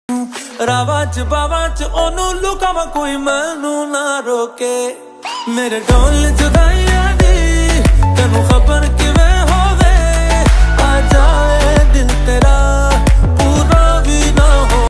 रावां च बावां च ओनू लुकावां कोई मैनू ना रोके मेरे ढोल जुदाइयां